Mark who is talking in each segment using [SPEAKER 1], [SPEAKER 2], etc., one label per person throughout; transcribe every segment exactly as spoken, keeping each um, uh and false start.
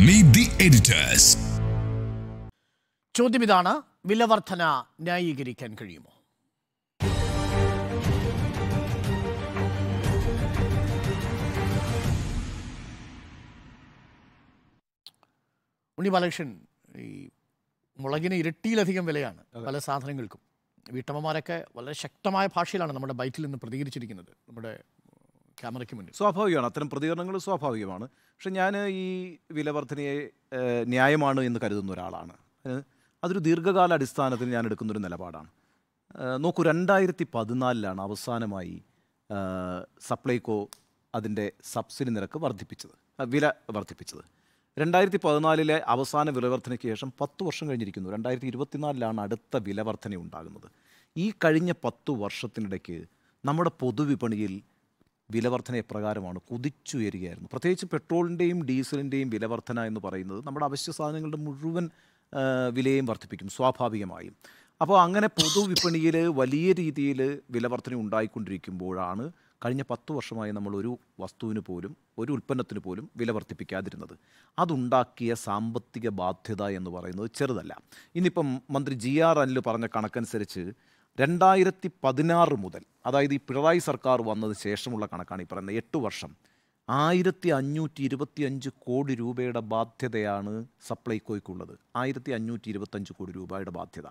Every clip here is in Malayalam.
[SPEAKER 1] Meet the editors.
[SPEAKER 2] ചോദ്യം ഇതാണ്, വിലവർധന ന്യായീകരിക്കാൻ കഴിയുമോ? ഉണ്ണി ബാലകൃഷ്ണൻ, ഈ മുളകിന് ഇരട്ടിയിലധികം വിലയാണ് പല സാധനങ്ങൾക്കും. വീട്ടമ്മമാരൊക്കെ വളരെ ശക്തമായ ഭാഷയിലാണ് നമ്മുടെ ബൈറ്റിൽ നിന്ന് പ്രതികരിച്ചിരിക്കുന്നത് നമ്മുടെ ക്യാമറയ്ക്ക് മുന്നിൽ.
[SPEAKER 3] സ്വാഭാവികമാണ്, അത്തരം പ്രതികരണങ്ങൾ സ്വാഭാവികമാണ്. പക്ഷെ ഞാൻ ഈ വിലവർധനയെ ന്യായമാണ് എന്ന് കരുതുന്ന ഒരാളാണ്. അതൊരു ദീർഘകാല അടിസ്ഥാനത്തിൽ ഞാൻ എടുക്കുന്നൊരു നിലപാടാണ്. നോക്കൂ, രണ്ടായിരത്തി പതിനാലിലാണ് അവസാനമായി സപ്ലൈകോ അതിൻ്റെ സബ്സിഡി നിരക്ക് വർദ്ധിപ്പിച്ചത്, വില വർദ്ധിപ്പിച്ചത്. രണ്ടായിരത്തി പതിനാലിലെ അവസാന വിലവർധനയ്ക്ക് ശേഷം പത്ത് വർഷം കഴിഞ്ഞിരിക്കുന്നു. രണ്ടായിരത്തി ഇരുപത്തിനാലിലാണ് അടുത്ത വിലവർധന ഉണ്ടാകുന്നത്. ഈ കഴിഞ്ഞ പത്തു വർഷത്തിനിടയ്ക്ക് നമ്മുടെ പൊതുവിപണിയിൽ വിലവർധന എപ്രകാരമാണ് കുതിച്ചുയരുകയായിരുന്നു. പ്രത്യേകിച്ച് പെട്രോളിൻ്റെയും ഡീസലിൻ്റെയും വിലവർധന എന്ന് പറയുന്നത് നമ്മുടെ അവശ്യ സാധനങ്ങളുടെ മുഴുവൻ വിലയും വർദ്ധിപ്പിക്കും സ്വാഭാവികമായും. അപ്പോൾ അങ്ങനെ പൊതുവിപണിയിൽ വലിയ രീതിയിൽ വിലവർധന ഉണ്ടായിക്കൊണ്ടിരിക്കുമ്പോഴാണ് കഴിഞ്ഞ പത്ത് വർഷമായി നമ്മൾ ഒരു വസ്തുവിന് പോലും ഒരു ഉൽപ്പന്നത്തിന് പോലും വില വർദ്ധിപ്പിക്കാതിരുന്നത്. അതുണ്ടാക്കിയ സാമ്പത്തിക ബാധ്യത എന്ന് പറയുന്നത് ചെറുതല്ല. ഇന്നിപ്പം മന്ത്രി ജി ആർ അനിൽ പറഞ്ഞ കണക്കനുസരിച്ച് രണ്ടായിരത്തി പതിനാറ് മുതൽ, അതായത് ഈ പിണറായി സർക്കാർ വന്നതിന് ശേഷമുള്ള കണക്കാണ് ഈ പറയുന്നത്, എട്ട് വർഷം ആയിരത്തി അഞ്ഞൂറ്റി ഇരുപത്തി അഞ്ച് കോടി രൂപയുടെ ബാധ്യതയാണ് സപ്ലൈകോയ്ക്കുള്ളത്. ആയിരത്തി അഞ്ഞൂറ്റി ഇരുപത്തഞ്ച് കോടി രൂപയുടെ ബാധ്യത.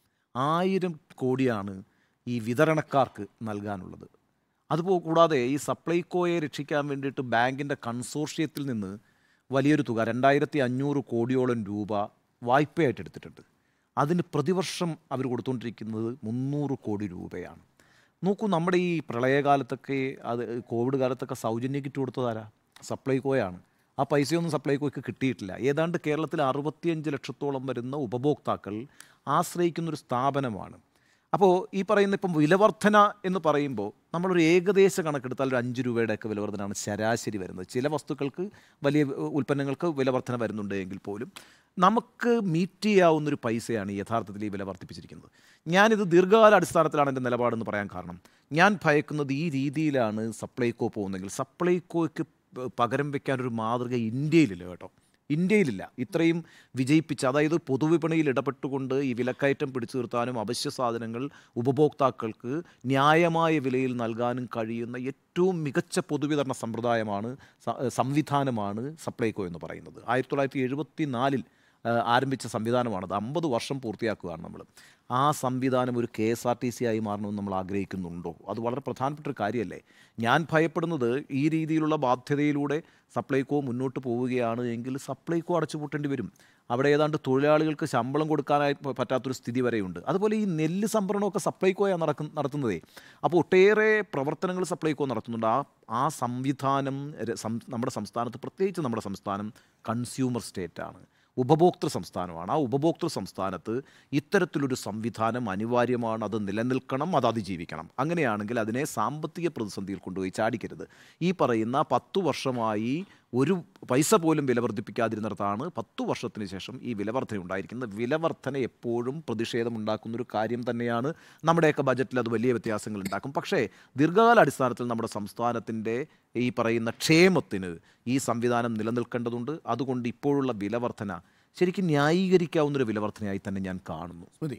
[SPEAKER 3] ആയിരം കോടിയാണ് ഈ വിതരണക്കാർക്ക് നൽകാനുള്ളത്. അതുപോ കൂടാതെ ഈ സപ്ലൈകോയെ രക്ഷിക്കാൻ വേണ്ടിയിട്ട് ബാങ്കിൻ്റെ കൺസോർഷ്യത്തിൽ നിന്ന് വലിയൊരു തുക രണ്ടായിരത്തി അഞ്ഞൂറ് കോടിയോളം രൂപ വായ്പയായിട്ട് എടുത്തിട്ടുണ്ട്. അതിന് പ്രതിവർഷം അവർ കൊടുത്തുകൊണ്ടിരിക്കുന്നത് മുന്നൂറ് കോടി രൂപയാണ്. നോക്കൂ, നമ്മുടെ ഈ പ്രളയകാലത്തൊക്കെ അത് കോവിഡ് കാലത്തൊക്കെ സൗജന്യ കിറ്റ് കൊടുത്തതാരാ? സപ്ലൈകോയാണ്. ആ പൈസയൊന്നും സപ്ലൈകോയ്ക്ക് കിട്ടിയിട്ടില്ല. ഏതാണ്ട് കേരളത്തിൽ അറുപത്തിയഞ്ച് ലക്ഷത്തോളം വരുന്ന ഉപഭോക്താക്കൾ ആശ്രയിക്കുന്നൊരു സ്ഥാപനമാണ്. അപ്പോൾ ഈ പറയുന്ന ഇപ്പം വിലവർധന എന്ന് പറയുമ്പോൾ നമ്മളൊരു ഏകദേശ കണക്കെടുത്താൽ ഒരു അഞ്ച് രൂപയുടെയൊക്കെ വിലവർധനയാണ് ശരാശരി വരുന്നത്. ചില വസ്തുക്കൾക്ക് വലിയ ഉൽപ്പന്നങ്ങൾക്ക് വിലവർധന വരുന്നുണ്ട് എങ്കിൽ പോലും നമുക്ക് മീറ്റ് ചെയ്യാവുന്നൊരു പൈസയാണ് യഥാർത്ഥത്തിൽ ഈ വില വർദ്ധിപ്പിച്ചിരിക്കുന്നത്. ഞാനിത് ദീർഘകാല അടിസ്ഥാനത്തിലാണ് എൻ്റെ നിലപാടെന്ന് പറയാൻ കാരണം, ഞാൻ ഭയക്കുന്നത് ഈ രീതിയിലാണ് സപ്ലൈകോ പോകുന്നതെങ്കിൽ സപ്ലൈകോയ്ക്ക് പകരം വയ്ക്കാനൊരു മാതൃക ഇന്ത്യയിലില്ല കേട്ടോ. ഇന്ത്യയിലില്ല. ഇത്രയും വിജയിപ്പിച്ച, അതായത് പൊതുവിപണിയിൽ ഇടപെട്ടുകൊണ്ട് ഈ വിലക്കയറ്റം പിടിച്ചു നിർത്താനും അവശ്യ സാധനങ്ങൾ ഉപഭോക്താക്കൾക്ക് ന്യായമായ വിലയിൽ നൽകാനും കഴിയുന്ന ഏറ്റവും മികച്ച പൊതുവിതരണ സമ്പ്രദായമാണ്, സംവിധാനമാണ് സപ്ലൈകോ എന്ന് പറയുന്നത്. ആയിരത്തി തൊള്ളായിരത്തി എഴുപത്തി നാലിൽ ആരംഭിച്ച സംവിധാനമാണത്. അമ്പത് വർഷം പൂർത്തിയാക്കുകയാണ് നമ്മൾ. ആ സംവിധാനം ഒരു കെ എസ് ആർ ടി സി ആയി മാറണമെന്ന് നമ്മൾ ആഗ്രഹിക്കുന്നുണ്ടോ? അത് വളരെ പ്രധാനപ്പെട്ട ഒരു കാര്യമല്ലേ. ഞാൻ ഭയപ്പെടുന്നത് ഈ രീതിയിലുള്ള ബാധ്യതയിലൂടെ സപ്ലൈകോ മുന്നോട്ട് പോവുകയാണ് എങ്കിൽ സപ്ലൈകോ അടച്ചുപൂട്ടേണ്ടി വരും. അവിടെ ഏതാണ്ട് തൊഴിലാളികൾക്ക് ശമ്പളം കൊടുക്കാനായി പറ്റാത്തൊരു സ്ഥിതി വരെയുണ്ട്. അതുപോലെ ഈ നെല്ല് സംഭരണമൊക്കെ സപ്ലൈകോയാണ് നടക്കുന്ന നടത്തുന്നതേ. അപ്പോൾ ഒട്ടേറെ പ്രവർത്തനങ്ങൾ സപ്ലൈകോ നടത്തുന്നുണ്ട്. ആ ആ സംവിധാനം നമ്മുടെ സംസ്ഥാനത്ത്, പ്രത്യേകിച്ച് നമ്മുടെ സംസ്ഥാനം കൺസ്യൂമർ സ്റ്റേറ്റാണ്, ഉപഭോക്തൃ സംസ്ഥാനമാണ്. ആ ഉപഭോക്തൃ സംസ്ഥാനത്ത് ഇത്തരത്തിലൊരു സംവിധാനം അനിവാര്യമാണ്. അത് നിലനിൽക്കണം, അത് അതിജീവിക്കണം. അങ്ങനെയാണെങ്കിൽ അതിനെ സാമ്പത്തിക പ്രതിസന്ധിയിൽ കൊണ്ടുപോയി ചാടിക്കരുത്. ഈ പറയുന്ന പത്തു വർഷമായി ഒരു പൈസ പോലും വില വർദ്ധിപ്പിക്കാതിരുന്നിടത്താണ് പത്തു വർഷത്തിന് ശേഷം ഈ വിലവർധന ഉണ്ടായിരിക്കുന്നത്. വിലവർധന എപ്പോഴും പ്രതിഷേധമുണ്ടാക്കുന്നൊരു കാര്യം തന്നെയാണ്. നമ്മുടെയൊക്കെ ബജറ്റിൽ അത് വലിയ വ്യത്യാസങ്ങൾ ഉണ്ടാക്കും. പക്ഷേ ദീർഘകാല അടിസ്ഥാനത്തിൽ നമ്മുടെ സംസ്ഥാനത്തിൻ്റെ ഈ പറയുന്ന ക്ഷേമത്തിന് ഈ സംവിധാനം നിലനിൽക്കേണ്ടതുണ്ട്. അതുകൊണ്ട് ഇപ്പോഴുള്ള വിലവർധന ശരിക്കും ന്യായീകരിക്കാവുന്നൊരു വിലവർധനയായി തന്നെ ഞാൻ കാണുന്നു. സ്മൃതി,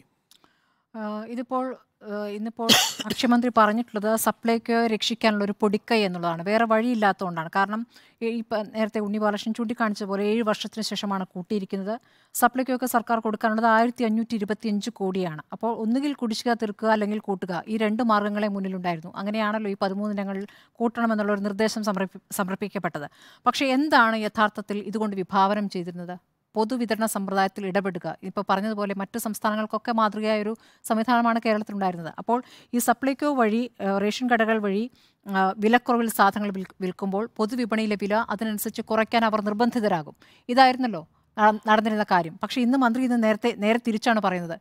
[SPEAKER 4] ഇതിപ്പോൾ ഇന്നിപ്പോൾ മുഖ്യമന്ത്രി പറഞ്ഞിട്ടുള്ളത് സപ്ലൈകോ രക്ഷിക്കാനുള്ള ഒരു പൊടിക്കൈ എന്നുള്ളതാണ്. വേറെ വഴിയില്ലാത്തതുകൊണ്ടാണ്. കാരണം ഈ നേരത്തെ ഉണ്ണി ബാലകൃഷ്ണൻ ചൂണ്ടിക്കാണിച്ച പോലെ ഏഴ് വർഷത്തിന് ശേഷമാണ് കൂട്ടിയിരിക്കുന്നത്. സപ്ലൈകോയ്ക്ക് സർക്കാർ കൊടുക്കാനുള്ളത് ആയിരത്തി അഞ്ഞൂറ്റി ഇരുപത്തി അഞ്ച് കോടിയാണ്. അപ്പോൾ ഒന്നുകിൽ കുടിശ്ശിക തീർക്കുക അല്ലെങ്കിൽ കൂട്ടുക, ഈ രണ്ട് മാർഗ്ഗങ്ങളെ മുന്നിലുണ്ടായിരുന്നു. അങ്ങനെയാണല്ലോ ഈ പതിമൂന്നിനങ്ങളിൽ കൂട്ടണമെന്നുള്ളൊരു നിർദ്ദേശം സമർപ്പി സമർപ്പിക്കപ്പെട്ടത്. പക്ഷേ എന്താണ് യഥാർത്ഥത്തിൽ ഇതുകൊണ്ട് വിഭാവനം ചെയ്തിരുന്നത്? പൊതുവിതരണ സമ്പ്രദായത്തിൽ ഇടപെടുക. ഇപ്പോൾ പറഞ്ഞതുപോലെ മറ്റ് സംസ്ഥാനങ്ങൾക്കൊക്കെ മാതൃകയായ ഒരു സംവിധാനമാണ് കേരളത്തിലുണ്ടായിരുന്നത്. അപ്പോൾ ഈ സപ്ലൈകോ വഴി, റേഷൻ കടകൾ വഴി വിലക്കുറവിൽ സാധനങ്ങൾ വിൽക്കുമ്പോൾ പൊതുവിപണിയിലെ വില അതിനനുസരിച്ച് കുറയ്ക്കാൻ അവർ നിർബന്ധിതരാകും. ഇതായിരുന്നല്ലോ നടന്നിരുന്ന കാര്യം. പക്ഷേ ഇന്ന് മന്ത്രി ഇന്ന് നേരത്തെ നേരെ തിരിച്ചാണ് പറയുന്നത്.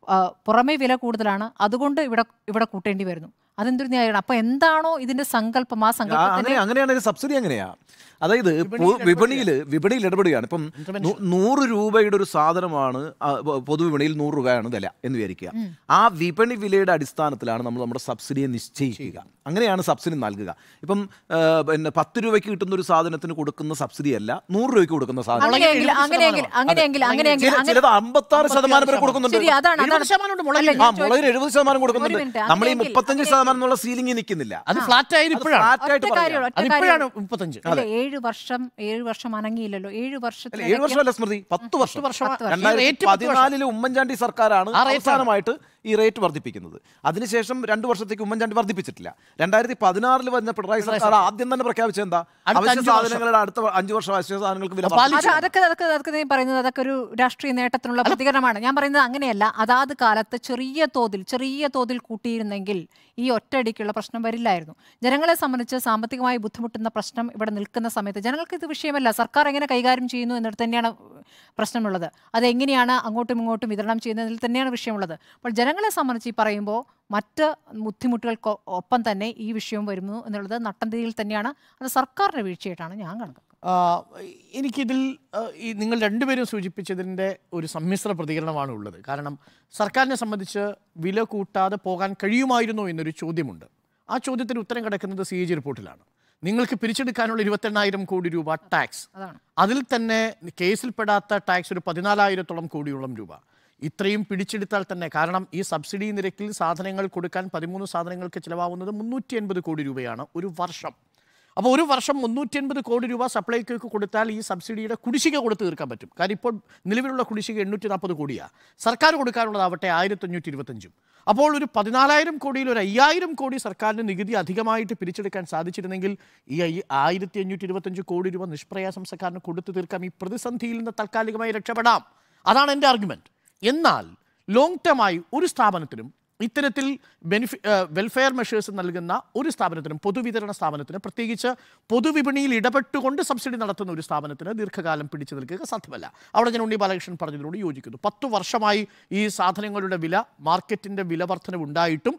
[SPEAKER 4] ആ, പുറമേ വില കൂടുതലാണ്, അതുകൊണ്ട് ഇവിടെ ഇവിടെ കൂട്ടേണ്ടി വരുന്നു. അതെന്തൊരു ന്യായമാണ്? അപ്പൊ എന്താണോ ഇതിന്റെ സങ്കല്പം, ആ സങ്കല്പത്തിന്
[SPEAKER 3] അങ്ങനെ അങ്ങനെയാണ് സബ്സിഡി അങ്ങനെയാ. അതായത് വിപണിയിൽ വിപണിയിൽ ഇടപെടുകയാണ്. ഇപ്പം നൂ- നൂറ് രൂപയുടെ ഒരു സാധനമാണ് ആ, പൊ- പൊതുവിപണിയിൽ നൂറ് രൂപയാണ് വില എന്ന് വിചാരിക്കുക. ആ വിപണി വിലയുടെ അടിസ്ഥാനത്തിലാണ് നമ്മൾ നമ്മുടെ സബ്സിഡിയെ നിശ്ചയിക്കുക. അങ്ങനെയാണ് സബ്സിഡി നൽകുക. ഇപ്പം ആ, പിന്നെ പത്ത് രൂപയ്ക്ക് കിട്ടുന്ന ഒരു സാധനത്തിന് കൊടുക്കുന്ന സബ്സിഡി അല്ല നൂറ് രൂപയ്ക്ക് കൊടുക്കുന്ന സാധനം.
[SPEAKER 4] അങ്ങനെയെങ്കിൽ അങ്ങനെയെങ്കിൽ അങ്ങനെയെങ്കിൽ അങ്ങനെയെങ്കിൽ
[SPEAKER 3] ചില- ചിലത് അമ്പത്തി ആറ് ശതമാനം വരെ കൊടുക്കുന്നുണ്ട്.
[SPEAKER 4] ശരി, അതാണ്
[SPEAKER 2] എഴുപത്
[SPEAKER 4] അതാണ്
[SPEAKER 2] ശതമാനം ഉണ്ട്
[SPEAKER 4] അല്ല,
[SPEAKER 2] മുളകിന്.
[SPEAKER 3] ആ
[SPEAKER 4] ഞാൻ ചോദിക്കുന്നത്
[SPEAKER 3] മുളകിന് എഴുപത് ശതമാനം
[SPEAKER 4] ഒരു
[SPEAKER 3] കൊടുക്കുന്നുണ്ട്.
[SPEAKER 4] മിനിറ്റ്,
[SPEAKER 3] നമ്മൾ ഈ
[SPEAKER 4] അങ്ങനെയെങ്കിൽ-
[SPEAKER 3] മുപ്പത്തഞ്ച് ശതമാനം എന്നുള്ള സീലിംഗ് നിൽക്കുന്നില്ല.
[SPEAKER 2] അത് ഫ്ലാറ്റ് ആയത് ഇപ്പോഴാണ്.
[SPEAKER 3] ഫ്ലാറ്റ് ആയിട്ട്
[SPEAKER 4] ഒറ്റ
[SPEAKER 3] പറയാം.
[SPEAKER 4] കാര്യം, ഒറ്റ
[SPEAKER 2] അതിപ്പോഴാണ്
[SPEAKER 4] കാര്യം.
[SPEAKER 2] മുപ്പത്തഞ്ച്.
[SPEAKER 4] അല്ല, ഏഴ് വർഷം ഏഴ് വർഷം അനങ്ങിയില്ലല്ലോ. ഏഴ്
[SPEAKER 3] അല്ല,
[SPEAKER 4] വർഷത്തിൽ
[SPEAKER 3] ഏഴ് വർഷമല്ല സ്മൃതി, പത്ത് വർഷം.
[SPEAKER 2] വർഷം
[SPEAKER 4] പത്ത് വർഷം.
[SPEAKER 3] രണ്ടായിരത്തി പതിനാലില് ഉമ്മൻചാണ്ടി സർക്കാരാണ്
[SPEAKER 2] ആ റേറ്റ്
[SPEAKER 3] അവസാനമായിട്ട് ഈ റേറ്റ് വർദ്ധിപ്പിക്കുന്നത്. അതിനുശേഷം രണ്ടു വർഷത്തേക്ക് ഉമ്മൻചാണ്ടി വർദ്ധിപ്പിച്ചിട്ടില്ല. രണ്ടായിരത്തി പതിനാറിൽ വന്ന പിണറായി സർക്കാർ ആദ്യം തന്നെ പ്രഖ്യാപിച്ചത് എന്താ?
[SPEAKER 2] അടുത്ത
[SPEAKER 3] അവശ്യ
[SPEAKER 2] അഞ്ച് വർഷം.
[SPEAKER 3] സാധനങ്ങളുടെ അടുത്ത അഞ്ചു വർഷം അവശ്യ സാധനങ്ങൾക്ക് വില
[SPEAKER 2] അപ്പോൾ
[SPEAKER 3] വർദ്ധിപ്പിച്ചു.
[SPEAKER 4] അത് അതൊക്കെ അതൊക്കെ അതൊക്കെ നീ പറയുന്നത് അതൊക്കെ ഒരു രാഷ്ട്രീയ നേട്ടത്തിനുള്ള പ്രതികരണമാണ്. ഞാൻ പറയുന്നത് അങ്ങനെയല്ല. അതാത് കാലത്ത് ചെറിയ തോതിൽ ചെറിയ തോതിൽ കൂട്ടിയിരുന്നെങ്കിൽ ഈ ഒറ്റയടിക്കുള്ള പ്രശ്നം വരില്ലായിരുന്നു. ജനങ്ങളെ സംബന്ധിച്ച് സാമ്പത്തികമായി ബുദ്ധിമുട്ടുന്ന പ്രശ്നം ഇവിടെ നിൽക്കുന്ന സമയത്ത് ജനങ്ങൾക്ക് ഇത് വിഷയമല്ല. സർക്കാർ എങ്ങനെ കൈകാര്യം ചെയ്യുന്നു എന്നിട്ട് തന്നെയാണ് പ്രശ്നമുള്ളത്. അതെങ്ങനെയാണ് അങ്ങോട്ടും ഇങ്ങോട്ടും വിതരണം ചെയ്യുന്നതിൽ തന്നെയാണ് വിഷയമുള്ളത്. അപ്പോൾ ജനങ്ങളെ സംബന്ധിച്ച് ഈ പറയുമ്പോൾ മറ്റ് ബുദ്ധിമുട്ടുകൾക്ക് ഒപ്പം തന്നെ ഈ വിഷയം വരുന്നു എന്നുള്ളത് നട്ടംതിരിയിൽ തന്നെയാണ്. അത് സർക്കാരിൻ്റെ വീഴ്ചയായിട്ടാണ് ഞാൻ കണക്കാക്കുന്നത്.
[SPEAKER 2] ആ, എനിക്കിതിൽ ആ, ഈ നിങ്ങൾ രണ്ടുപേരും സൂചിപ്പിച്ചതിൻ്റെ ഒരു സമ്മിശ്ര പ്രതികരണമാണ് ഉള്ളത്. കാരണം സർക്കാരിനെ സംബന്ധിച്ച് വില കൂട്ടാതെ പോകാൻ കഴിയുമായിരുന്നോ എന്നൊരു ചോദ്യമുണ്ട്. ആ ചോദ്യത്തിന് ഉത്തരം കിടക്കുന്നത് സി എ ജി റിപ്പോർട്ടിലാണ്. നിങ്ങൾക്ക് പിരിച്ചെടുക്കാനുള്ള ഇരുപത്തെണ്ണായിരം കോടി രൂപ ടാക്സ്,
[SPEAKER 4] അതാണ്.
[SPEAKER 2] അതിൽ തന്നെ കേസിൽപ്പെടാത്ത ടാക്സ് ഒരു പതിനാലായിരത്തോളം കോടിയോളം രൂപ. ഇത്രയും പിടിച്ചെടുത്താൽ തന്നെ, കാരണം ഈ സബ്സിഡി നിരക്കിൽ സാധനങ്ങൾ കൊടുക്കാൻ പതിമൂന്ന് സാധനങ്ങൾക്ക് ചിലവാകുന്നത് മുന്നൂറ്റി എൺപത് കോടി രൂപയാണ് ഒരു വർഷം. അപ്പോൾ ഒരു വർഷം മുന്നൂറ്റി എൺപത് കോടി രൂപ സപ്ലൈകോയ്ക്ക് കൊടുത്താൽ ഈ സബ്സിഡിയുടെ കുടിശ്ശിക കൊടുത്ത് തീർക്കാൻ പറ്റും. കാര്യം ഇപ്പോൾ നിലവിലുള്ള കുടിശ്ശിക എണ്ണൂറ്റി നാൽപ്പത് കോടിയാണ്. സർക്കാർ കൊടുക്കാനുള്ളതാവട്ടെ ആയിരത്തി അഞ്ഞൂറ്റി ഇരുപത്തഞ്ചും. അപ്പോൾ ഒരു പതിനാലായിരം കോടിയിൽ ഒരു അയ്യായിരം കോടി സർക്കാരിന് നികുതി അധികമായിട്ട് പിരിച്ചെടുക്കാൻ സാധിച്ചിരുന്നെങ്കിൽ ഈ ആയിരത്തി അഞ്ഞൂറ്റി ഇരുപത്തഞ്ച് കോടി രൂപ നിഷ്പ്രയാസം സർക്കാരിന് കൊടുത്തു തീർക്കാം. ഈ പ്രതിസന്ധിയിൽ നിന്ന് താൽക്കാലികമായി രക്ഷപ്പെടാം. അതാണ് എൻ്റെ ആർഗ്യുമെൻറ്റ്. എന്നാൽ ലോങ് ടേമായി ഒരു സ്ഥാപനത്തിനും ഇത്തരത്തിൽ ബെനിഫി വെൽഫെയർ മെഷേഴ്സ് നൽകുന്ന ഒരു സ്ഥാപനത്തിനും, പൊതുവിതരണ സ്ഥാപനത്തിന്, പ്രത്യേകിച്ച് പൊതുവിപണിയിൽ ഇടപെട്ടുകൊണ്ട് സബ്സിഡി നടത്തുന്ന ഒരു സ്ഥാപനത്തിന് ദീർഘകാലം പിടിച്ചു നിൽക്കുക സാധ്യമല്ല. അവിടെ ഞാൻ ഉണ്ണി ബാലകൃഷ്ണൻ പറഞ്ഞതിനോട് യോജിക്കുന്നു. പത്തു വർഷമായി ഈ സാധനങ്ങളുടെ വില, മാർക്കറ്റിന്റെ വില വർധനവ് ഉണ്ടായിട്ടും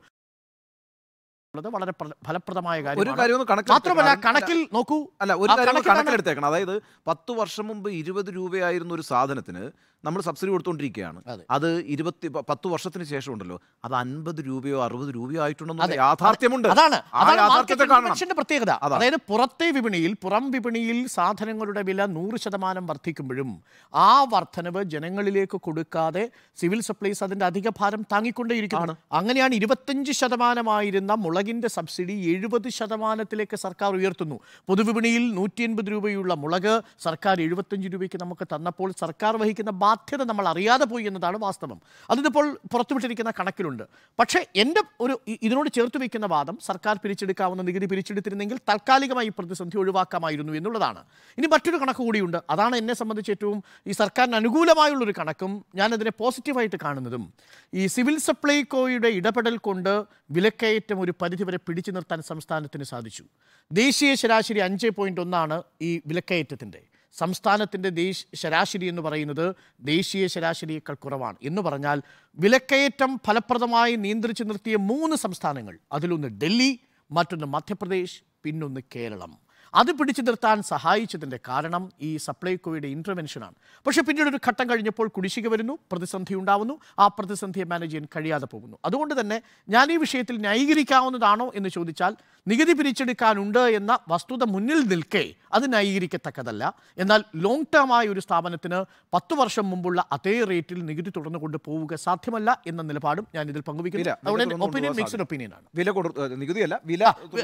[SPEAKER 2] വളരെ ഫലപ്രദമായ
[SPEAKER 3] ഒരു കാര്യം
[SPEAKER 2] മാത്രമല്ല, കണക്കിൽ നോക്കൂ.
[SPEAKER 3] അല്ല, ഒരു കാര്യം കണക്കിലെടുത്തേക്കണം. അതായത് പത്ത് വർഷം മുമ്പ് ഇരുപത് രൂപയായിരുന്ന ഒരു സാധനത്തിന് നമ്മൾ സബ്സിഡി കൊടുത്തുകൊണ്ടിരിക്കുകയാണ്. അത് ഇരുപത്തി പത്ത് വർഷത്തിന് ശേഷം ഉണ്ടല്ലോ, അത് അൻപത് രൂപയോ അറുപത് രൂപയോ ആയിട്ടുണ്ടെന്ന് യാഥാർത്ഥ്യമുണ്ട്.
[SPEAKER 2] അതാണ്
[SPEAKER 3] ആ യാഥാർത്ഥ്യത്തെ കാണണം.
[SPEAKER 2] പ്രത്യേകത. അതായത് പുറത്തെ വിപണിയിൽ, പുറം വിപണിയിൽ സാധനങ്ങളുടെ വില നൂറ് ശതമാനം വർദ്ധിക്കുമ്പോഴും ആ വർധനവ് ജനങ്ങളിലേക്ക് കൊടുക്കാതെ സിവിൽ സപ്ലൈസ് അതിന്റെ അധിക ഭാരം താങ്ങിക്കൊണ്ടേയിരിക്കുന്നു. അങ്ങനെയാണ് ഇരുപത്തഞ്ച് ശതമാനമായിരുന്ന മുളകിന്റെ സബ്സിഡി എഴുപത് ശതമാനത്തിലേക്ക് സർക്കാർ ഉയർത്തുന്നു. പൊതുവിപണിയിൽ നൂറ്റി എൺപത് രൂപയുള്ള മുളക് സർക്കാർ എഴുപത്തഞ്ച് രൂപയ്ക്ക് നമുക്ക് തന്നപ്പോൾ സർക്കാർ വഹിക്കുന്ന ബാധ്യത നമ്മൾ അറിയാതെ പോയി എന്നതാണ് വാസ്തവം. അതിപ്പോൾ പുറത്തുവിട്ടിരിക്കുന്ന കണക്കിലുണ്ട്. പക്ഷേ എൻ്റെ ഒരു ഇതിനോട് ചേർത്ത് വയ്ക്കുന്ന വാദം, സർക്കാർ പിരിച്ചെടുക്കാവുന്ന നികുതി പിരിച്ചെടുത്തിരുന്നെങ്കിൽ താൽക്കാലികമായി പ്രതിസന്ധി ഒഴിവാക്കാമായിരുന്നു എന്നുള്ളതാണ്. ഇനി മറ്റൊരു കണക്ക് കൂടിയുണ്ട്. അതാണ് എന്നെ സംബന്ധിച്ച് ഏറ്റവും ഈ സർക്കാരിന് അനുകൂലമായുള്ളൊരു കണക്കും ഞാനതിനെ പോസിറ്റീവായിട്ട് കാണുന്നതും. ഈ സിവിൽ സപ്ലൈകോയുടെ ഇടപെടൽ കൊണ്ട് വിലക്കയറ്റം ഒരു പരിധിവരെ പിടിച്ചു നിർത്താൻ സംസ്ഥാനത്തിന് സാധിച്ചു. ദേശീയ ശരാശരി അഞ്ച് പോയിന്റ് ഒന്നാണ് ഈ വിലക്കയറ്റത്തിൻ്റെ. സംസ്ഥാനത്തിൻ്റെ ദേശ ശരാശരി എന്ന് പറയുന്നത് ദേശീയ ശരാശരിയേക്കാൾ കുറവാണ്. എന്ന് പറഞ്ഞാൽ വിലക്കയറ്റം ഫലപ്രദമായി നിയന്ത്രിച്ചു നിർത്തിയ മൂന്ന് സംസ്ഥാനങ്ങൾ, അതിലൊന്ന് ഡൽഹി, മറ്റൊന്ന് മധ്യപ്രദേശ്, പിന്നൊന്ന് കേരളം. അത് പിടിച്ചു നിർത്താൻ സഹായിച്ചതിൻ്റെ കാരണം ഈ സപ്ലൈകോയുടെ ഇൻ്റർവെൻഷനാണ്. പക്ഷേ പിന്നീട് ഒരു ഘട്ടം കഴിഞ്ഞപ്പോൾ കുടിശ്ശിക വരുന്നു, പ്രതിസന്ധി ഉണ്ടാവുന്നു, ആ പ്രതിസന്ധിയെ മാനേജ് ചെയ്യാൻ കഴിയാതെ പോകുന്നു. അതുകൊണ്ട് തന്നെ ഞാൻ ഈ വിഷയത്തിൽ ന്യായീകരിക്കാവുന്നതാണോ എന്ന് ചോദിച്ചാൽ, നികുതി പിരിച്ചെടുക്കാനുണ്ട് എന്ന വസ്തുത മുന്നിൽ നിൽക്കെ അത് ന്യായീകരിക്കത്തക്കതല്ല. എന്നാൽ ലോങ് ടേമായി ഒരു സ്ഥാപനത്തിന് പത്ത് വർഷം മുമ്പുള്ള അതേ റേറ്റിൽ നികുതി തുടർന്നു കൊണ്ട് പോവുക സാധ്യമല്ല എന്ന നിലപാടും ഞാൻ ഇതിൽ പങ്കുവയ്ക്കുന്നു. അതുകൊണ്ട് ഒപ്പീനിയൻ മിക്സ്ഡ് ഒപ്പീനിയനാണ്.
[SPEAKER 3] വില നികുതിയല്ല, വില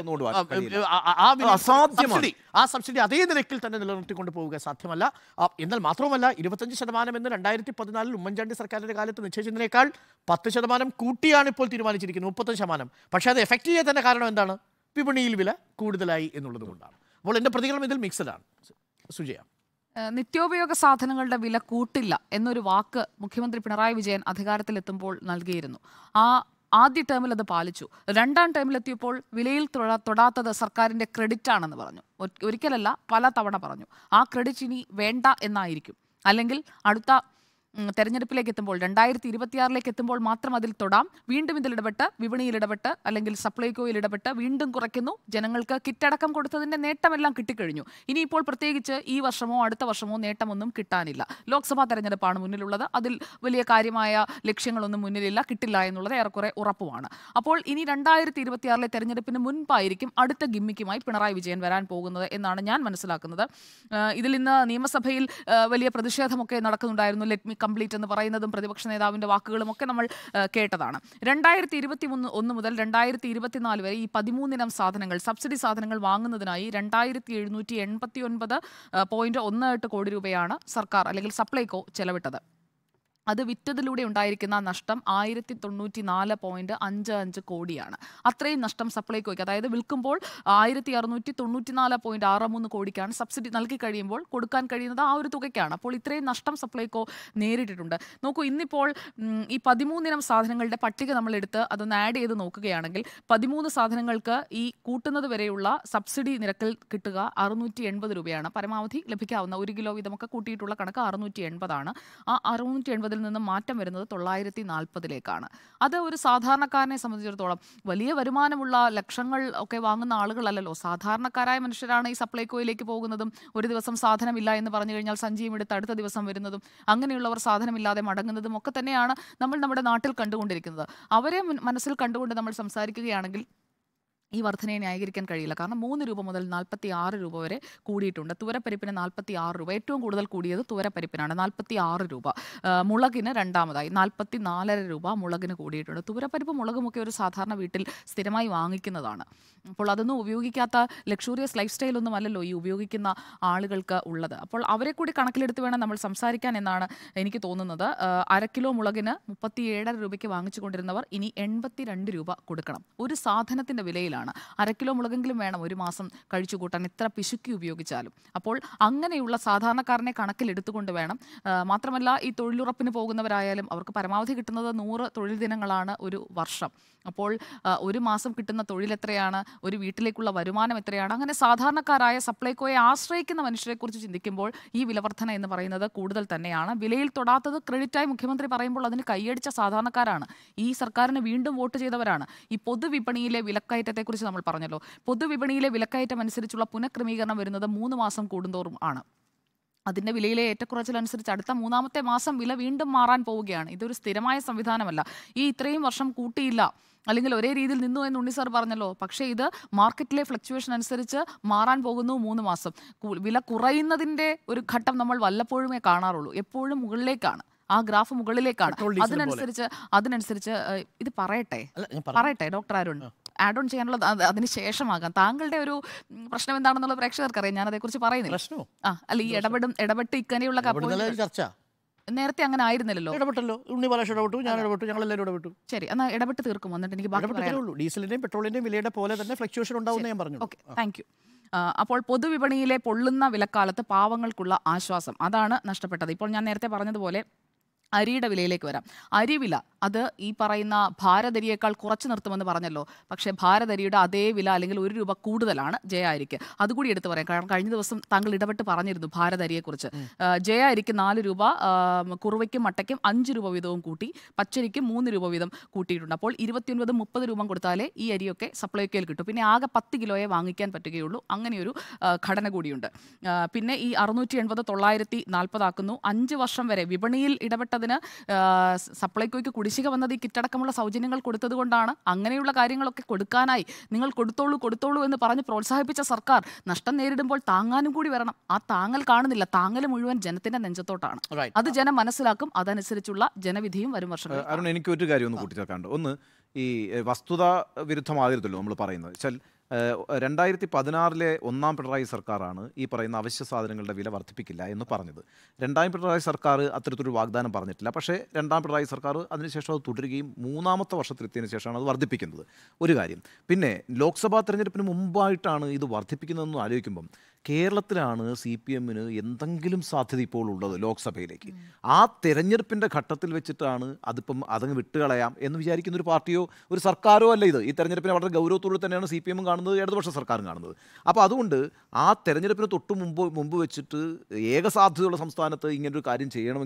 [SPEAKER 2] സബ്സിഡി ആ സബ്സിഡി അതേ നിരക്കിൽ തന്നെ നിലനിർത്തിക്കൊണ്ട് പോവുക സാധ്യമല്ല. എന്നാൽ മാത്രവുമല്ല, ഇരുപത്തഞ്ച് ശതമാനം എന്ന് രണ്ടായിരത്തി പതിനാലിൽ ഉമ്മൻചാണ്ടി സർക്കാരിൻ്റെ കാലത്ത് നിശ്ചയിച്ചതിനേക്കാൾ പത്ത് ശതമാനം കൂട്ടിയാണ് ഇപ്പോൾ തീരുമാനിച്ചിരിക്കുന്നത്, മുപ്പത്തഞ്ച് ശതമാനം. പക്ഷേ അത് എഫക്റ്റ് ചെയ്യാൻ തന്നെ കാരണം എന്താണ്? വിപണിയിൽ വില കൂടുതലായി എന്നുള്ളത് കൊണ്ടാണ്. അപ്പോൾ എൻ്റെ പ്രതികരണം ഇതിൽ മിക്സഡാണ്. സുജയ,
[SPEAKER 1] നിത്യോപയോഗ സാധനങ്ങളുടെ വില കൂട്ടില്ല എന്നൊരു വാക്ക് മുഖ്യമന്ത്രി പിണറായി വിജയൻ അധികാരത്തിലെത്തുമ്പോൾ നൽകിയിരുന്നു. ആ ആദ്യ ടേമിൽ അത് പാലിച്ചു. രണ്ടാം ടേമിലെത്തിയപ്പോൾ വിലയിൽ തൊടാത്തത് സർക്കാരിൻ്റെ ക്രെഡിറ്റ് ആണെന്ന് പറഞ്ഞു. ഒരിക്കലല്ല, പല തവണ പറഞ്ഞു. ആ ക്രെഡിറ്റ് ഇനി വേണ്ട എന്നായിരിക്കും. അല്ലെങ്കിൽ അടുത്ത ഉം, തെരഞ്ഞെടുപ്പിലേക്ക് എത്തുമ്പോൾ രണ്ടായിരത്തി ഇരുപത്തിയാറിലേക്ക് എത്തുമ്പോൾ മാത്രം അതിൽ തൊടാം, വീണ്ടും ഇതിൽ ഇടപെട്ട് വിപണിയിൽ ഇടപെട്ട് അല്ലെങ്കിൽ സപ്ലൈകോയിൽ ഇടപെട്ട് വീണ്ടും കുറയ്ക്കുന്നു. ജനങ്ങൾക്ക് കിറ്റടക്കം കൊടുത്തതിന്റെ നേട്ടമെല്ലാം കിട്ടിക്കഴിഞ്ഞു. ഇനിയിപ്പോൾ പ്രത്യേകിച്ച് ഈ വർഷമോ അടുത്ത വർഷമോ നേട്ടമൊന്നും കിട്ടാനില്ല. ലോക്സഭാ തെരഞ്ഞെടുപ്പാണ് മുന്നിലുള്ളത്. അതിൽ വലിയ കാര്യമായ ലക്ഷ്യങ്ങളൊന്നും മുന്നിലില്ല, കിട്ടില്ല എന്നുള്ളത് ഏറെക്കുറെ ഉറപ്പുമാണ്. അപ്പോൾ ഇനി രണ്ടായിരത്തി ഇരുപത്തിയാറിലെ തെരഞ്ഞെടുപ്പിന് മുൻപായിരിക്കും അടുത്ത ഗിമ്മിക്കുമായി പിണറായി വിജയൻ വരാൻ പോകുന്നത് എന്നാണ് ഞാൻ മനസ്സിലാക്കുന്നത്. ആഹ് ഇതിൽ ഇന്ന് നിയമസഭയിൽ ആഹ് വലിയ പ്രതിഷേധമൊക്കെ നടക്കുന്നുണ്ടായിരുന്നു. ലെറ്റ് മി കംപ്ലീറ്റ് എന്ന് പറയുന്നതും പ്രതിപക്ഷ നേതാവിന്റെ വാക്കുകളും ഒക്കെ നമ്മൾ ആഹ് കേട്ടതാണ്. രണ്ടായിരത്തി ഇരുപത്തി മൂന്ന് ഒന്ന് മുതൽ രണ്ടായിരത്തി ഇരുപത്തിനാല് വരെ ഈ പതിമൂന്നിനം സാധനങ്ങൾ സബ്സിഡി സാധനങ്ങൾ വാങ്ങുന്നതിനായി രണ്ടായിരത്തി എഴുന്നൂറ്റി എൺപത്തി ഒൻപത് പോയിന്റ് ഒന്ന് എട്ട് കോടി രൂപയാണ് സർക്കാർ അല്ലെങ്കിൽ സപ്ലൈകോ ചെലവിട്ടത്. അത് വിറ്റതിലൂടെ ഉണ്ടായിരിക്കുന്ന നഷ്ടം ആയിരത്തി തൊണ്ണൂറ്റി നാല് പോയിന്റ് അഞ്ച് അഞ്ച് കോടിയാണ്. അത്രയും നഷ്ടം സപ്ലൈകോയ്ക്ക്, അതായത് വിൽക്കുമ്പോൾ ആയിരത്തി അറുന്നൂറ്റി തൊണ്ണൂറ്റി നാല് പോയിന്റ് ആറ് മൂന്ന് കോടിക്കാണ്, സബ്സിഡി നൽകി കഴിയുമ്പോൾ കൊടുക്കാൻ കഴിയുന്നത് ആ ഒരു തുകയ്ക്കാണ്. അപ്പോൾ ഇത്രയും നഷ്ടം സപ്ലൈകോ നേരിട്ടിട്ടുണ്ട്. നോക്കൂ, ഇന്നിപ്പോൾ ഉം, ഈ പതിമൂന്നിനം സാധനങ്ങളുടെ പട്ടിക നമ്മൾ എടുത്ത് അതൊന്ന് ആഡ് ചെയ്ത് നോക്കുകയാണെങ്കിൽ പതിമൂന്ന് സാധനങ്ങൾക്ക് ഈ കൂട്ടുന്നത് വരെയുള്ള സബ്സിഡി നിരക്കിൽ കിട്ടുക അറുന്നൂറ്റി എൺപത് രൂപയാണ്. പരമാവധി ലഭിക്കാവുന്ന ഒരു കിലോ വീതമൊക്കെ കൂട്ടിയിട്ടുള്ള കണക്ക് അറുന്നൂറ്റി എൺപതാണ്. ആ അറുന്നൂറ്റി എൺപതിൽ നിന്ന് മാറ്റം വരുന്നത് തൊള്ളായിരത്തി നാൽപ്പതിലേക്കാണ്. അത് ഒരു സാധാരണക്കാരനെ സംബന്ധിച്ചിടത്തോളം വലിയ വരുമാനമുള്ള ലക്ഷങ്ങൾ ഒക്കെ വാങ്ങുന്ന ആളുകളല്ലല്ലോ. സാധാരണക്കാരായ മനുഷ്യരാണ് ഈ സപ്ലൈകോയിലേക്ക് പോകുന്നതും ഒരു ദിവസം സാധനമില്ല എന്ന് പറഞ്ഞു കഴിഞ്ഞാൽ സഞ്ചിയും എടുത്ത് അടുത്ത ദിവസം വരുന്നതും അങ്ങനെയുള്ളവർ സാധനമില്ലാതെ മടങ്ങുന്നതും ഒക്കെ തന്നെയാണ് നമ്മൾ നമ്മുടെ നാട്ടിൽ കണ്ടുകൊണ്ടിരിക്കുന്നത്. അവരെ മുൻ- മനസ്സിൽ കണ്ടുകൊണ്ട് നമ്മൾ സംസാരിക്കുകയാണെങ്കിൽ ഈ വർധനയെ ന്യായീകരിക്കാൻ കഴിയില്ല. കാരണം മൂന്ന് രൂപ മുതൽ നാൽപ്പത്തി ആറ് രൂപ വരെ കൂടിയിട്ടുണ്ട്. തുവരപ്പരിപ്പിന് നാൽപ്പത്തി ആറ് രൂപ, ഏറ്റവും കൂടുതൽ കൂടിയത് തുവരപ്പരിപ്പിനാണ്, നാൽപ്പത്തി ആറ് രൂപ. ആ, മുളകിന് രണ്ടാമതായി നാൽപ്പത്തി നാലര രൂപ മുളകിന് കൂടിയിട്ടുണ്ട്. തുവരപ്പരിപ്പ് മുളകുമൊക്കെ ഒരു സാധാരണ വീട്ടിൽ സ്ഥിരമായി വാങ്ങിക്കുന്നതാണ്. അപ്പോൾ അതൊന്നും ഉപയോഗിക്കാത്ത ലക്ഷൂറിയസ് ലൈഫ് സ്റ്റൈലൊന്നും അല്ലല്ലോ ഈ ഉപയോഗിക്കുന്ന ആളുകൾക്ക് ഉള്ളത്. അപ്പോൾ അവരെ കൂടി കണക്കിലെടുത്ത് വേണം നമ്മൾ സംസാരിക്കാൻ എന്നാണ് എനിക്ക് തോന്നുന്നത്. ആ, അര കിലോ മുളകിന് മുപ്പത്തി ഏഴര രൂപയ്ക്ക് വാങ്ങിച്ചു കൊണ്ടിരുന്നവർ ഇനി എൺപത്തി രണ്ട് രൂപ കൊടുക്കണം. ഒരു സാധനത്തിൻ്റെ വിലയിലാണ്. അര കിലോ മുളകെങ്കിലും വേണം ഒരു മാസം കഴിച്ചു കൂട്ടാൻ, എത്ര പിശുക്കി ഉപയോഗിച്ചാലും. അപ്പോൾ അങ്ങനെയുള്ള സാധാരണക്കാരനെ കണക്കിലെടുത്തുകൊണ്ട് വേണം. ആ, മാത്രമല്ല ഈ തൊഴിലുറപ്പിന് പോകുന്നവരായാലും അവർക്ക് പരമാവധി കിട്ടുന്നത് നൂറ് തൊഴിൽ ദിനങ്ങളാണ് ഒരു വർഷം. അപ്പോൾ ആ, ഒരു മാസം കിട്ടുന്ന തൊഴിൽ എത്രയാണ്, ഒരു വീട്ടിലേക്കുള്ള വരുമാനം എത്രയാണ്? അങ്ങനെ സാധാരണക്കാരായ സപ്ലൈകോയെ ആശ്രയിക്കുന്ന മനുഷ്യരെക്കുറിച്ച് ചിന്തിക്കുമ്പോൾ ഈ വിലവർധന എന്ന് പറയുന്നത് കൂടുതൽ തന്നെയാണ്. വിലയിൽ തൊടാത്തത് ക്രെഡിറ്റായി മുഖ്യമന്ത്രി പറയുമ്പോൾ അതിന് കൈയടിച്ച സാധാരണക്കാരാണ്, ഈ സർക്കാരിന് വീണ്ടും വോട്ട് ചെയ്തവരാണ്. ഈ പൊതുവിപണിയിലെ വിലക്കയറ്റത്തെക്കുറിച്ച് നമ്മൾ പറഞ്ഞല്ലോ. പൊതുവിപണിയിലെ വിലക്കയറ്റം അനുസരിച്ചുള്ള പുനഃക്രമീകരണം വരുന്നത് മൂന്ന് മാസം കൂടുന്തോറും ആണ്. അതിൻ്റെ വിലയിലെ ഏറ്റക്കുറച്ചിലനുസരിച്ച് അടുത്ത മൂന്നാമത്തെ മാസം വില വീണ്ടും മാറാൻ പോവുകയാണ്. ഇതൊരു സ്ഥിരമായ സംവിധാനമല്ല. ഈ ഇത്രയും വർഷം കൂട്ടിയില്ല അല്ലെങ്കിൽ ഒരേ രീതിയിൽ നിന്നു എന്ന് ഉണ്ണി സാർ പറഞ്ഞല്ലോ. പക്ഷേ ഇത് മാർക്കറ്റിലെ ഫ്ലക്ച്വേഷൻ അനുസരിച്ച് മാറാൻ പോകുന്നു. മൂന്ന് മാസം കു- വില കുറയുന്നതിൻ്റെ ഒരു ഘട്ടം നമ്മൾ വല്ലപ്പോഴുമേ കാണാറുള്ളൂ. എപ്പോഴും മുകളിലേക്കാണ്, ആ ഗ്രാഫ് മുകളിലേക്കാണ്.
[SPEAKER 2] പെട്രോൾ, ഡീസൽ പോലെ.
[SPEAKER 1] അതിനനുസരിച്ച് അതിനനുസരിച്ച് ഏഹ്, ഇത് പറയട്ടെ
[SPEAKER 2] അല്ല, ഞാൻ പറഞ്ഞു.
[SPEAKER 1] പറയട്ടെ ഡോക്ടർ അരുൺ, ആഡ് ഓൺ ചെയ്യാനുള്ളത് അത് അതിന് ശേഷമാകാം. താങ്കളുടെ ഒരു ഉം, പ്രശ്നം എന്താണെന്നുള്ള പ്രേക്ഷകർക്കറിയാം, ഞാൻ അതേക്കുറിച്ച് പറയുന്നില്ല.
[SPEAKER 2] പ്രശ്നമോ?
[SPEAKER 1] ആ അല്ല, ഈ ഇടപെടും ഇടപെട്ട് ഇക്കനെയുള്ള
[SPEAKER 2] ഇവിടുന്നല്ലേ ഈ ചർച്ച
[SPEAKER 1] നേരത്തെ അങ്ങനെ ആയിരുന്നില്ലല്ലോ.
[SPEAKER 2] ഇടപെട്ടല്ലോ. ഉണ്ണി ബാലകൃഷ്ണൻ ഇടപെട്ടു, ഞാൻ ഇടപെട്ടു, ഞങ്ങളെല്ലാവരും ഇടപെട്ടു.
[SPEAKER 1] ശരി, എന്നാൽ ഇടപെട്ട് തീർക്കും, എന്നിട്ട് എനിക്ക് ബാക്കി
[SPEAKER 2] ഇടപെട്ടേ
[SPEAKER 1] പറയാം.
[SPEAKER 2] ഉള്ളൂ. ഡീസലിന്റെയും പെട്രോളിന്റെയും വിലയുടെ പോലെ തന്നെ ഫ്ലക്ച്വേഷൻ ഉണ്ടാവുന്ന ഞാൻ പറഞ്ഞു.
[SPEAKER 1] Okay, thank you. അപ്പോൾ പൊതുവിപണിയിലെ പൊള്ളുന്ന വിലക്കാലത്ത് പാവങ്ങൾക്കുള്ള ആശ്വാസം അതാണ് നഷ്ടപ്പെട്ടത്. ഇപ്പോൾ ഞാൻ നേരത്തെ പറഞ്ഞതുപോലെ അരിയുടെ വിലയിലേക്ക് വരാം. അരിവില അത് ഈ പറയുന്ന ഭാരതരിയേക്കാൾ കുറച്ച് നിർത്തുമെന്ന് പറഞ്ഞല്ലോ. പക്ഷേ ഭാരതരിയുടെ അതേ വില അല്ലെങ്കിൽ ഒരു രൂപ കൂടുതലാണ് ജയ അരിക്ക്. അതുകൂടി എടുത്ത് പറയാം. കാരണം കഴിഞ്ഞ ദിവസം താങ്കൾ ഇടപെട്ട് പറഞ്ഞിരുന്നു ഭാരതരിയെക്കുറിച്ച്. ജയ അരിക്ക് നാല് രൂപ, കുറുവയ്ക്കും മട്ടയ്ക്കും അഞ്ച് രൂപ വീതവും കൂട്ടി, പച്ചരിക്കും മൂന്ന് രൂപ വീതം കൂട്ടിയിട്ടുണ്ട്. അപ്പോൾ ഇരുപത്തിയൊൻപത് മുപ്പത് രൂപ കൊടുത്താലേ ഈ അരിയൊക്കെ സപ്ലൈക്കോയിൽ കിട്ടും. പിന്നെ ആകെ പത്ത് കിലോയെ വാങ്ങിക്കാൻ പറ്റുകയുള്ളൂ. അങ്ങനെയൊരു ആ, ഘടന കൂടിയുണ്ട്. ആ, പിന്നെ ഈ അറുന്നൂറ്റി എൺപത് തൊള്ളായിരത്തി നാൽപ്പതാക്കുന്നു. അഞ്ച് വർഷം വരെ വിപണിയിൽ ഇടപെട്ടതിന് ആ, സപ്ലൈകോയ്ക്ക് കുടിശ്ശിക വന്നത് ഈ കിറ്റടക്കമുള്ള സൗജന്യങ്ങൾ കൊടുത്തത് കൊണ്ടാണ്. അങ്ങനെയുള്ള കാര്യങ്ങളൊക്കെ കൊടുക്കാനായി നിങ്ങൾ കൊടുത്തോളൂ കൊടുത്തോളൂ എന്ന് പറഞ്ഞ് പ്രോത്സാഹിപ്പിച്ച സർക്കാർ നഷ്ടം നേരിടുമ്പോൾ താങ്ങാനും കൂടി വരണം. ആ താങ്ങൽ കാണുന്നില്ല. താങ്ങൽ മുഴുവൻ ജനത്തിന്റെ നെഞ്ചത്തോട്ടാണ്.
[SPEAKER 2] Right.
[SPEAKER 1] അത് ജനം മനസ്സിലാക്കും. അതനുസരിച്ചുള്ള ജനവിധിയും വരും വർഷങ്ങളിൽ.
[SPEAKER 3] അരുൺ, എനിക്ക് ഒരു കാര്യം ഒന്ന് കൂട്ടിച്ചേർക്കാണ്ട്. ഒന്ന്, ഈ എഹ്, വസ്തുതാ വിരുദ്ധമാകരുതല്ലോ നമ്മൾ പറയുന്നത്. വെച്ചാൽ ഏഹ്, രണ്ടായിരത്തി പതിനാറിലെ ഒന്നാം പിണറായി സർക്കാരാണ് ഈ പറയുന്ന അവശ്യ സാധനങ്ങളുടെ വില വർദ്ധിപ്പിക്കില്ല എന്ന് പറഞ്ഞത്. രണ്ടാം പിണറായി സർക്കാർ അത്തരത്തിലൊരു വാഗ്ദാനം പറഞ്ഞിട്ടില്ല. പക്ഷേ രണ്ടാം പിണറായി സർക്കാർ അതിനുശേഷം അത് തുടരുകയും മൂന്നാമത്തെ വർഷത്തിലെത്തിയതിനു ശേഷമാണ് അത് വർദ്ധിപ്പിക്കുന്നത്. ഒരു കാര്യം. പിന്നെ ലോക്സഭാ തെരഞ്ഞെടുപ്പിന് മുമ്പായിട്ടാണ് ഇത് വർദ്ധിപ്പിക്കുന്നതെന്ന് ആലോചിക്കുമ്പം കേരളത്തിലാണ് സി പി എമ്മിന് എന്തെങ്കിലും സാധ്യത ഇപ്പോൾ ഉള്ളത് ലോക്സഭയിലേക്ക്. ആ തെരഞ്ഞെടുപ്പിൻ്റെ ഘട്ടത്തിൽ വെച്ചിട്ടാണ് അതിപ്പം അതങ്ങ് വിട്ടുകളയാം എന്ന് വിചാരിക്കുന്ന ഒരു പാർട്ടിയോ ഒരു സർക്കാരോ അല്ല ഇത്. ഈ തെരഞ്ഞെടുപ്പിനെ വളരെ ഗൗരവത്തോടെ തന്നെയാണ് സി പി എമ്മും കാണുന്നത്, ഇടതുപക്ഷ സർക്കാരും കാണുന്നത്. അപ്പോൾ അതുകൊണ്ട് ആ തെരഞ്ഞെടുപ്പിന് തൊട്ട് മുമ്പ് മുമ്പ് വെച്ചിട്ട് ഏക സാധ്യതയുള്ള സംസ്ഥാനത്ത് ഇങ്ങനൊരു കാര്യം ചെയ്യണമെങ്കിൽ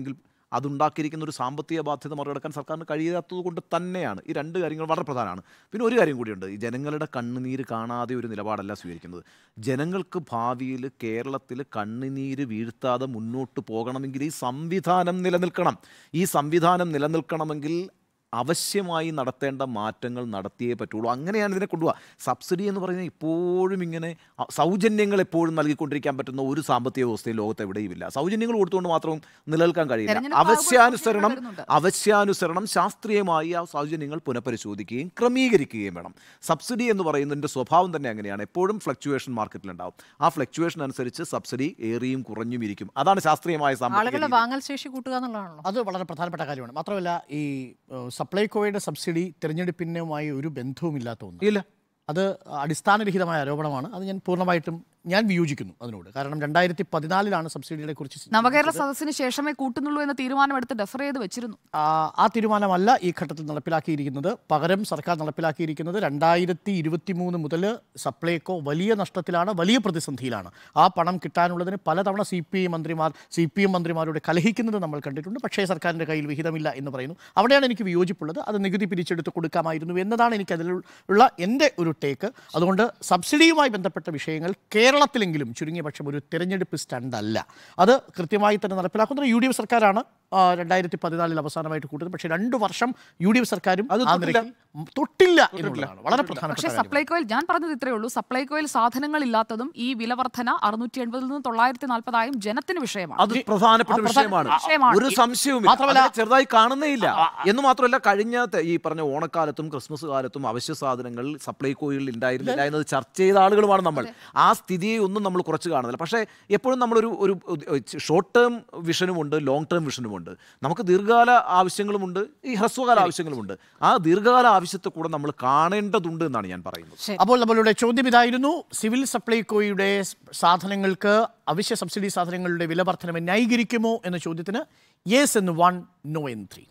[SPEAKER 3] അതുണ്ടാക്കിയിരിക്കുന്ന ഒരു സാമ്പത്തിക ബാധ്യത മറികടക്കാൻ സർക്കാരിന് കഴിയാത്തത് കൊണ്ട് തന്നെയാണ്. ഈ രണ്ട് കാര്യങ്ങൾ വളരെ പ്രധാനമാണ്. പിന്നെ ഒരു കാര്യം കൂടിയുണ്ട്, ഈ ജനങ്ങളുടെ കണ്ണുനീര് കാണാതെ ഒരു നിലപാടല്ല സ്വീകരിക്കുന്നത്. ജനങ്ങൾക്ക് ഭാവിയിൽ കേരളത്തിൽ കണ്ണുനീര് വീഴ്ത്താതെ മുന്നോട്ട് പോകണമെങ്കിൽ ഈ സംവിധാനം നിലനിൽക്കണം. ഈ സംവിധാനം നിലനിൽക്കണമെങ്കിൽ അവശ്യമായി നടത്തേണ്ട മാറ്റങ്ങൾ നടത്തിയേ പറ്റുള്ളൂ. അങ്ങനെയാണ് ഇതിനെ കൊണ്ടുപോകുക. സബ്സിഡി എന്ന് പറയുന്നത് ഇപ്പോഴും ഇങ്ങനെ സൗജന്യങ്ങൾ എപ്പോഴും നൽകിക്കൊണ്ടിരിക്കാൻ പറ്റുന്ന ഒരു സാമ്പത്തിക വ്യവസ്ഥയും ലോകത്ത് എവിടെയും ഇല്ല. സൗജന്യങ്ങൾ കൊടുത്തുകൊണ്ട് മാത്രം നിലനിൽക്കാൻ കഴിയില്ല. അവശ്യാനുസരണം അവശ്യാനുസരണം ശാസ്ത്രീയമായി ആ സൗജന്യങ്ങൾ പുനഃപരിശോധിക്കുകയും ക്രമീകരിക്കുകയും വേണം. സബ്സിഡി എന്ന് പറയുന്നതിൻ്റെ സ്വഭാവം തന്നെ അങ്ങനെയാണ്. എപ്പോഴും ഫ്ലക്ച്വേഷൻ മാർക്കറ്റിലുണ്ടാവും. ആ ഫ്ലക്ച്വേഷൻ അനുസരിച്ച് സബ്സിഡി ഏറിയും കുറഞ്ഞും ഇരിക്കും. അതാണ് ശാസ്ത്രീയമായ സാമ്പത്തിക
[SPEAKER 4] വാങ്ങൽ ശേഷി കൂട്ടുക എന്നുള്ളതാണല്ലോ.
[SPEAKER 2] അത് വളരെ പ്രധാനപ്പെട്ട കാര്യമാണ്. മാത്രമല്ല ഈ സപ്ലൈകോയുടെ സബ്സിഡി തിരഞ്ഞെടുപ്പിനുമായി ഒരു ബന്ധവുമില്ലാത്ത ഒന്ന്.
[SPEAKER 3] ഇല്ല,
[SPEAKER 2] അത് അടിസ്ഥാനരഹിതമായ ആരോപണമാണ്. അത് ഞാൻ പൂർണ്ണമായിട്ടും ഞാൻ വിയോജിക്കുന്നു അതിനോട്. കാരണം രണ്ടായിരത്തി പതിനാലിലാണ് സബ്സിഡിയെ കുറിച്ച്
[SPEAKER 1] നവകേരള സദസ്സിന് ശേഷമേ കൂട്ടുന്നുള്ളൂ എന്ന തീരുമാനമെടുത്ത് ഡെഫർ ചെയ്ത് വെച്ചിരുന്നു.
[SPEAKER 2] ആ തീരുമാനമല്ല ഈ ഘട്ടത്തിൽ നടപ്പിലാക്കിയിരിക്കുന്നത്. പകരം സർക്കാർ നടപ്പിലാക്കിയിരിക്കുന്നത് രണ്ടായിരത്തി ഇരുപത്തി മൂന്ന് മുതൽ സപ്ലൈകോ വലിയ നഷ്ടത്തിലാണ്, വലിയ പ്രതിസന്ധിയിലാണ്. ആ പണം കിട്ടാനുള്ളതിന് പലതവണ സി പി ഐ മന്ത്രിമാർ സി പി എം മന്ത്രിമാരോട് കലഹിക്കുന്നത് നമ്മൾ കണ്ടിട്ടുണ്ട്. പക്ഷേ സർക്കാരിൻ്റെ കയ്യിൽ വിഹിതമില്ല എന്ന് പറയുന്നു. അവിടെയാണ് എനിക്ക് വിയോജിപ്പുള്ളത്. അത് നികുതി പിരിച്ചെടുത്ത് കൊടുക്കാമായിരുന്നു എന്നതാണ് എനിക്ക് അതിലുള്ള എൻ്റെ ഒരു ടേക്ക്. അതുകൊണ്ട് സബ്സിഡിയുമായി ബന്ധപ്പെട്ട വിഷയങ്ങൾ കേരളത്തിലെങ്കിലും ചുരുങ്ങിയ പക്ഷം ഒരു തെരഞ്ഞെടുപ്പ് സ്റ്റണ്ട് അല്ല. അത് കൃത്യമായി തന്നെ നടപ്പിലാക്കുന്നത് യു ഡി എഫ് സർക്കാരാണ്. രണ്ടായിരത്തി പതിനാലിൽ അവസാനമായിട്ട് കൂട്ടുന്നത്. പക്ഷേ രണ്ടു വർഷം യു ഡി എഫ് സർക്കാരും അത് തൊട്ടില്ല എന്നുള്ളതാണ് വളരെ പ്രധാനപ്പെട്ട.
[SPEAKER 1] പക്ഷേ സപ്ലൈകോയിൽ ഞാൻ പറഞ്ഞത് ഇത്രയേ ഉള്ളൂ. സപ്ലൈകോയിൽ സാധനങ്ങൾ ഇല്ലാത്തതും ഈ വില വർധന അറുന്നൂറ്റി എൺപതിൽ നിന്ന് തൊള്ളായിരത്തി നാൽപ്പതായും ജനത്തിന് വിഷയമാണ്.
[SPEAKER 3] അത് പ്രധാനപ്പെട്ട വിഷയമാണ്. ഒരു സംശയവും മാത്രമല്ല ചെറുതായി കാണുന്നേയില്ല എന്ന് മാത്രമല്ല, കഴിഞ്ഞ ഈ പറഞ്ഞ ഓണക്കാലത്തും ക്രിസ്മസ് കാലത്തും അവശ്യ സാധനങ്ങൾ സപ്ലൈകോയിൽ ഉണ്ടായിരുന്നില്ല എന്നത് ചർച്ച ചെയ്ത ആളുകളുമാണ് നമ്മൾ. ആ സ്ഥിതിയെ ഒന്നും നമ്മൾ കുറച്ച് കാണുന്നില്ല. പക്ഷേ എപ്പോഴും നമ്മളൊരു ഒരു ഷോർട്ട് ടേം വിഷനുമുണ്ട്, ലോങ് ടേം വിഷനുമുണ്ട്. നമുക്ക് ദീർഘകാല ആവശ്യങ്ങളുമുണ്ട്, ഈ ഹ്രസ്വകാല ആവശ്യങ്ങളുമുണ്ട്. ആ ദീർഘകാല ആവശ്യത്തെ കൂടെ നമ്മൾ കാണേണ്ടതുണ്ട് എന്നാണ് ഞാൻ പറയുന്നത്.
[SPEAKER 2] അപ്പോൾ നമ്മളുടെ ചോദ്യം ഇതായിരുന്നു, സിവിൽ സപ്ലൈകോയുടെ സാധനങ്ങൾക്ക് അവശ്യ സബ്സിഡി സാധനങ്ങളുടെ വില വർധന ന്യായീകരിക്കുമോ എന്ന ചോദ്യത്തിന് യെസ് എന്ന് വൺ, നോ എന്ന് ത്രീ.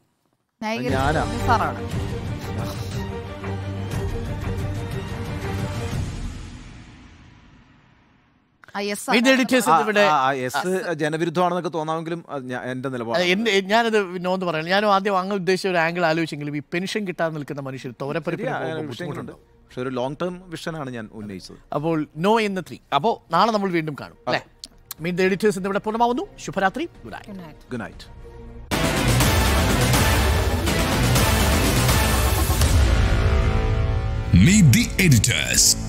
[SPEAKER 1] സാറാണ്
[SPEAKER 3] ജനവിരുദ്ധമാണെന്നൊക്കെ തോന്നാമെങ്കിലും എന്റെ നിലപാട്
[SPEAKER 2] ഞാനത് നോന്ന് പറയാം. ഞാനും ആദ്യം അങ്ങ് ഉദ്ദേശിച്ച ഒരു ആംഗിൾ ആലോചിച്ചെങ്കിലും ഈ പെൻഷൻ കിട്ടാൻ നിൽക്കുന്ന മനുഷ്യർ തോരപ്പരിപ്പ്
[SPEAKER 3] പക്ഷെ ഒരു ലോങ് ടേം വിഷനാണ് ഞാൻ ഉന്നയിച്ചത്.
[SPEAKER 2] അപ്പോൾ നോ എന്ന് ത്രീ. അപ്പോൾ നാളെ നമ്മൾ വീണ്ടും കാണും അല്ലേ? മീറ്റ് ദ എഡിറ്റേഴ്സ് എന്നിവിടെ പൂർണ്ണമാവുന്നു. ശുഭരാത്രി. Good night.
[SPEAKER 3] Good night.
[SPEAKER 5] Meet the editors.